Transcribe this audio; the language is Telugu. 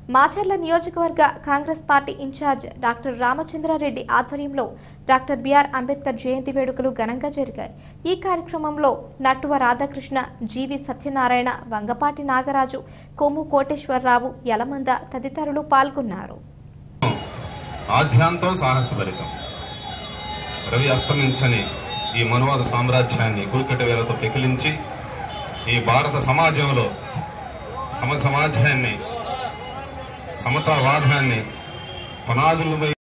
మాచర్ల నియోజకవర్గ Congress party incharge doctor Ramachandra Reddy ఆధ్వర్యంలో డాక్టర్ బిఆర్ అంబేద్కర్ జయంతి వేడుకలు ఘనంగా జరిగాయి। ఈ కార్యక్రమంలో నట్టువ రాధాకృష్ణ, జీవి సత్యనారాయణ, వంగపాటి నాగరాజు, కొమ్ము కోటేశ్వరరావు, యలమంద తదితరులు పాల్గొన్నారు। ఆధ్యాంతం సాహసభరితం రవి అస్తమించని ఈ మనువాద సామ్రాజ్యాన్ని కూకటి వేలతో పెకిలించి ఈ భారత సమాజంలో సమాజాన్ని సమతావాదాన్ని పునాదులపై